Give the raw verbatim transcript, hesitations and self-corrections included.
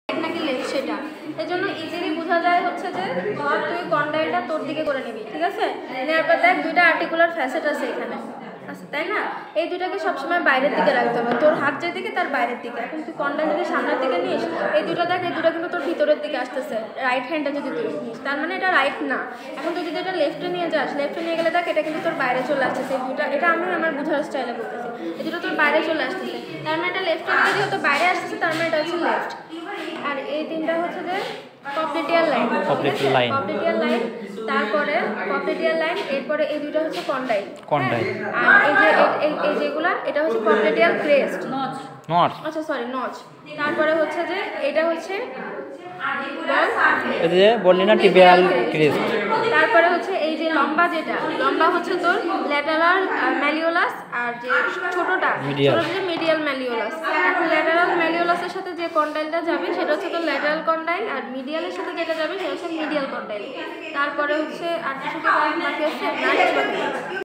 নাকি লেফট সেটা। এই জন্য ইজিলি বোঝা যায় হচ্ছে যে ধর তুই কন্ডাইলটা তোর দিকে করে নিবি, ঠিক আছে? নেওয়ার পর দেখ দুইটা আর্টিকুলার ফ্যাসেট আছে এখানে, আচ্ছা তাই না? এই দুটাকে সবসময় বাইরের দিকে রাখতে হবে, তোর হাত যেদিকে তার বাইরের দিকে। এখন তুই কন্ডাইল যদি সামনের দিকে নিস, এই দুটো দেখ এই দুটো কিন্তু তোর ভিতরের দিকে আসতেছে, রাইট হ্যান্ডটা যদি তুই নিস, তার মানে এটা রাইট না। এখন তুই যদি এটা লেফটে নিয়ে যাস, লেফটে নিয়ে গেলে দেখ এটা কিন্তু তোর বাইরে চলে আসতেছে। এই দুটা, এটা আমি আমার বোঝার স্টাইলে বলতেছি, এই দুটো তোর বাইরে চলে আসতেছে, তার মানে এটা লেফটে নিয়ে যেহেতু বাইরে আসতেছে, তার মানে এটা হচ্ছে লেফট। আর এই তিনটা হচ্ছে যে popliteal line, popliteal line, popliteal line, তারপরে পপলিটিয়াল লাইন, এরপরে এই দুটো হচ্ছে কন্ডাইল, কন্ডাইল। আর এই যে এই যেগুলা এটা হচ্ছে পপলিটিয়াল ক্রেস্ট, নচ, নচ, আচ্ছা সরি নচ। তারপরে হচ্ছে যে এটা হচ্ছে এই যে বললি না টিবিয়াল ক্রেস্ট। তারপরে হচ্ছে এই যে লম্বা, যেটা লম্বা হচ্ছে তোর ল্যাটারাল ম্যালিওলাস, আর যে ছোটটা ছোট যে মিডিয়াল ম্যালিওলাস। এখন ল্যাটারাল ম্যালিওলাসের সাথে যে কন্ডাইলটা যাবে সেটা হচ্ছে তোর ল্যাটারাল কন্ডাইল, আর মিডিয়ালের সাথে যেটা যাবে সেটা হচ্ছে মিডিয়াল কন্ডাইল। তারপরে হচ্ছে আর কিছু কি বাকি আছে না?